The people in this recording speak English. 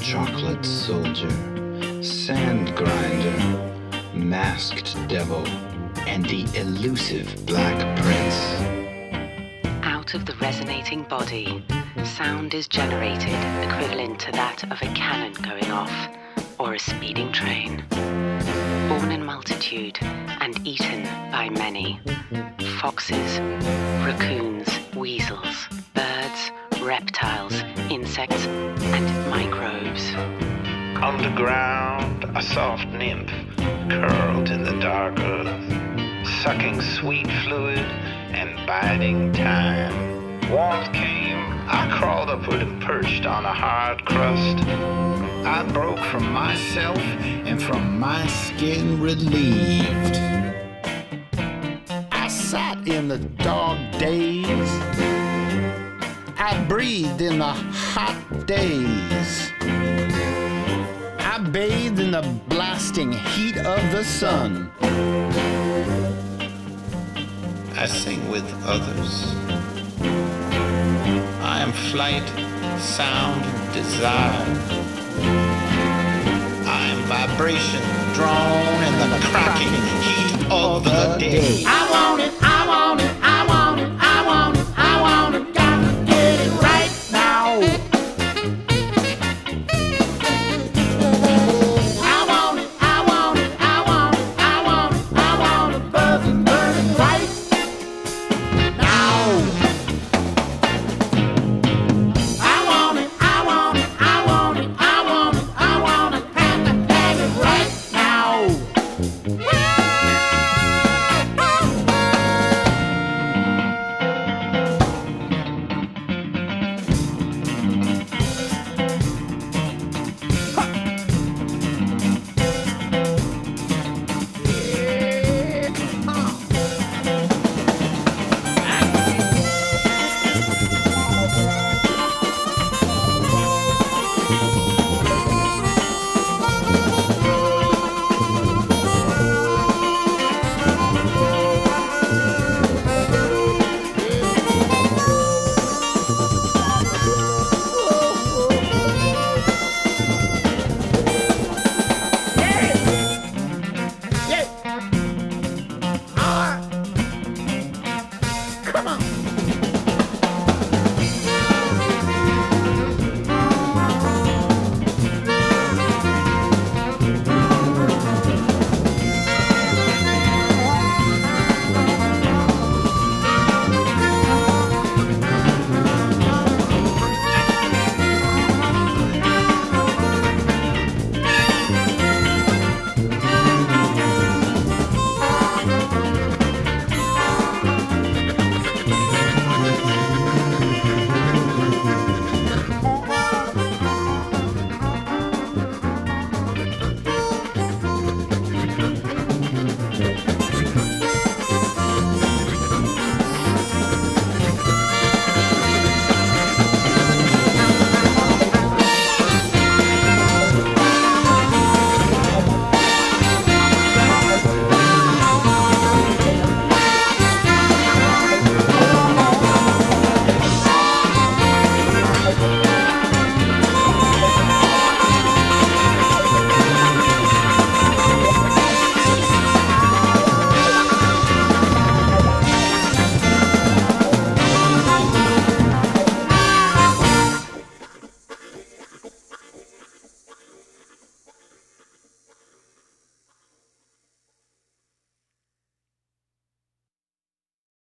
chocolate soldier, sand grinder, masked devil, and the elusive Black Prince. Out of the resonating body, sound is generated equivalent to that of a cannon going off or a speeding train. Born in multitude and eaten by many. Foxes, raccoons, weasels, birds, reptiles, insects, and microbes. Underground, a soft nymph curled in the dark earth, sucking sweet fluid and biding time. Warmth came, I crawled upward and perched on a hard crust. I broke from myself and from my skin relieved. I sat in the dog days. I breathed in the hot days. I bathed in the blasting heat of the sun. I sing with others. I am flight, sound, desire. I am vibration drawn in the cracking heat of the day.